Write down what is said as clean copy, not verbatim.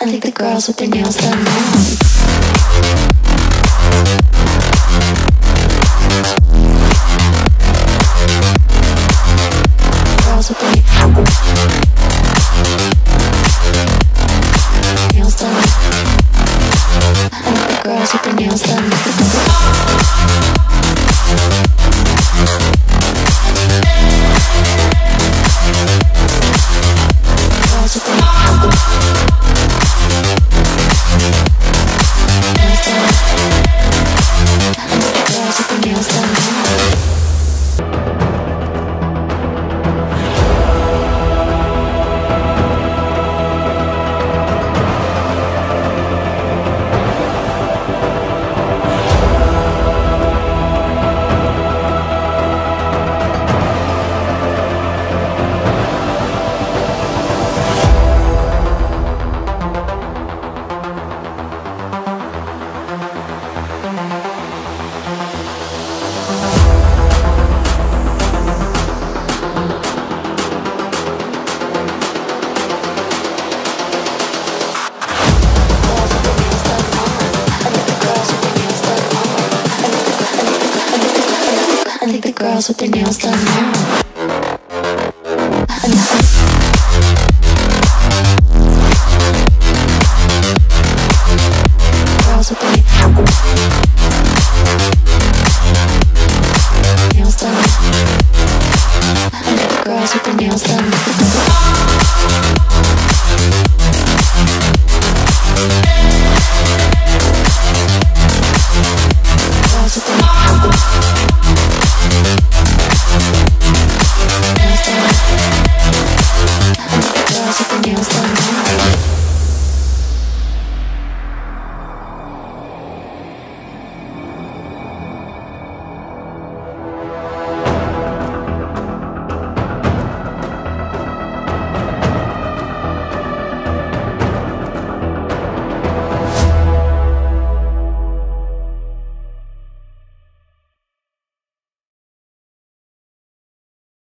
I think the girls with their nails done now. Girls with their nails done. I think the girls with their nails done. Girls with their nails done. I think the girls with their nails done now.